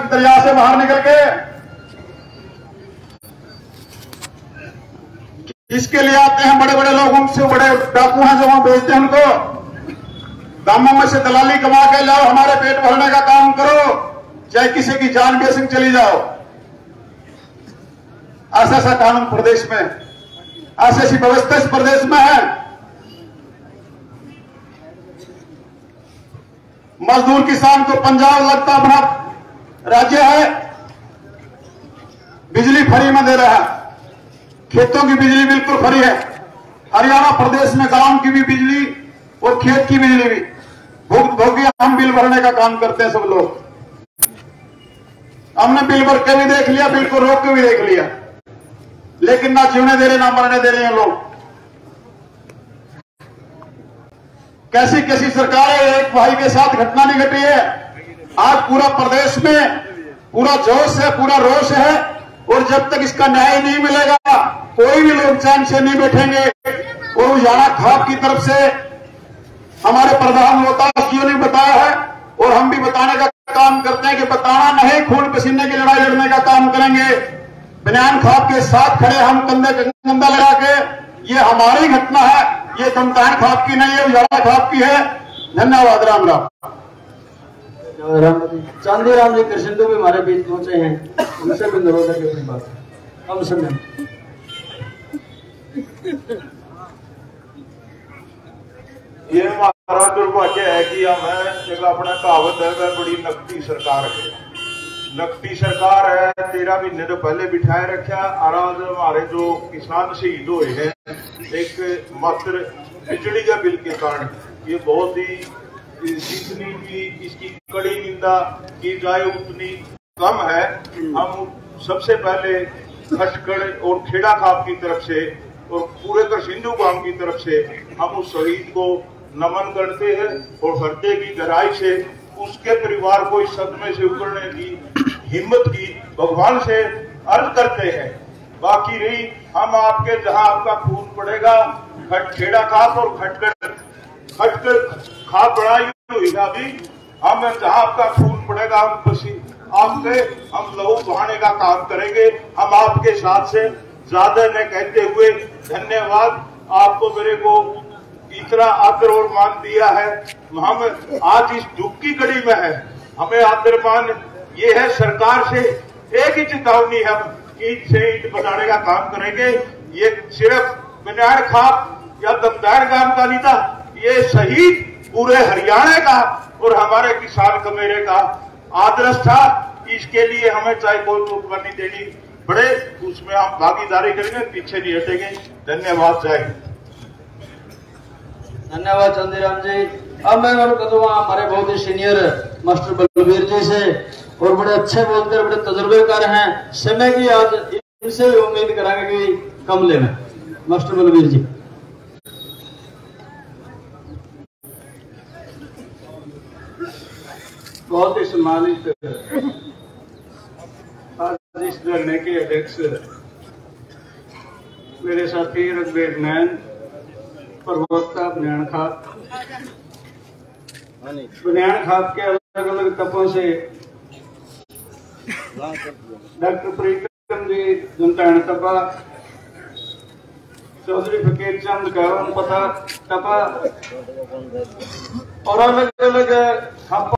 दरिया से बाहर निकल के। इसके लिए आते हैं बड़े बड़े लोग, उनसे बड़े डाकू हैं जो वहां भेजते हैं उनको, दामों में से दलाली कमा के लाओ, हमारे पेट भरने का काम करो, चाहे किसी की जान बेसिंग चली जाओ। ऐसा ऐसा कानून प्रदेश में, ऐसी ऐसी व्यवस्था इस प्रदेश में है। मजदूर किसान को पंजाब लगता अपना राज्य है, बिजली फ्री में दे रहा है, खेतों की बिजली बिल्कुल फ्री है। हरियाणा प्रदेश में गांव की भी बिजली और खेत की बिजली भी भुगत भोगी हम बिल भरने का काम करते हैं सब लोग। हमने बिल भर के भी देख लिया, बिल को रोक के भी देख लिया, लेकिन ना जीने दे रहे ना मरने दे रहे हैं लोग। कैसी कैसी सरकार है, एक भाई के साथ घटना नहीं घटी है। आज पूरा प्रदेश में पूरा जोश है, पूरा रोष है, और जब तक इसका न्याय नहीं मिलेगा कोई भी लोग चैन से नहीं बैठेंगे। और उजाला खाप की तरफ से हमारे प्रधान रोहतास जी ने बताया है, और हम भी बताने का काम करते हैं कि बताना नहीं, खून पसीने की लड़ाई लड़ने का काम करेंगे। बनियान खाप के साथ खड़े हम कंधे पे कंधा लगा के, ये हमारी घटना है, ये कमतान खाप की नहीं है, उजाला खाप की है। धन्यवाद। राम राम। चांदीराम जी कृष्ण भी हमारे बीच पहुंचे हैं, उनसे भी अनुरोध है कि अपनी बात कम समय। ये हमारा दुर्भाग्य है कि हमें एक अपना कहावत है, वह बड़ी नकदी सरकार है, नकदी सरकार है। 13 महीने तो पहले बिठाए रखा, और आज हमारे जो किसान शहीद हुए हैं एक मात्र बिजली के बिल के कारण, ये बहुत ही, जितनी भी इसकी कड़ी निंदा की जाए उतनी कम है। हम सबसे पहले खटगड़ और खेड़ा खाप की तरफ से और पूरे सिंधु गांव की तरफ से हम उस शहीद को नमन करते हैं, और हृदय की गहराई से उसके परिवार को इस सदमे से उबरने की हिम्मत की भगवान से अर्ज करते हैं। बाकी रही हम आपके, जहां आपका खून पड़ेगा, खेड़ा खाप और खटगड़ खाप बढ़ाई हुई अभी, हम जहां आपका खून पड़ेगा हम लहू बहाने का काम करेंगे। हम आपके साथ से ज्यादा न कहते हुए धन्यवाद। आपको मेरे को इतना आदर और मान दिया है, हम आज इस दुख की घड़ी में है, हमें आदर मान ये है। सरकार से एक ही चेतावनी है, ईंट से ईंट बनाने का काम करेंगे। ये सिर्फ बनियान खाप या दमदार गांव का नहीं था, ये शहीद पूरे हरियाणा का और हमारे किसान कमेरे का आदर्श था। इसके लिए हमें चाहे कोई कुर्बानी देनी पड़े, उसमें हम भागीदारी करेंगे, पीछे नहीं हटेंगे। धन्यवाद। जय हिंद। धन्यवाद चंदीराम जी। अब मैं कहूँगा हमारे बहुत ही सीनियर मास्टर बलवीर जी से, और बड़े अच्छे बोलते हैं, बड़े तजुर्बेकार हैं। समय की आज इनसे भी उम्मीद करांगे कि कम लेना। मास्टर बलवीर जी। बहुत ही सम्मानित आज इस धरने के अध्यक्ष मेरे साथी रघुवीर नैन, प्रवक्ता बनियान खाप के अलग अलग तपों से डॉक्टर प्रीतम जी जुनतान टपा, चौधरी फकीर चंद गौरव पता टपा, और अलग अलग